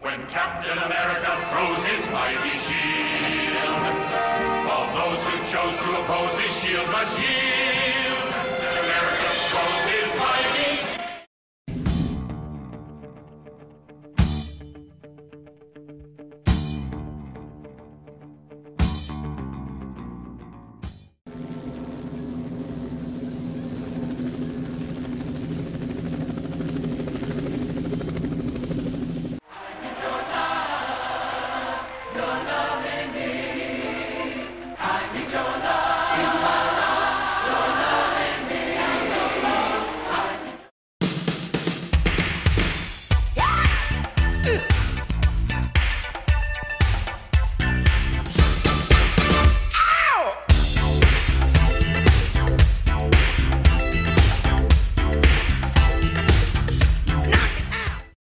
When Captain America throws his mighty shield, all those who chose to oppose his shield must yield.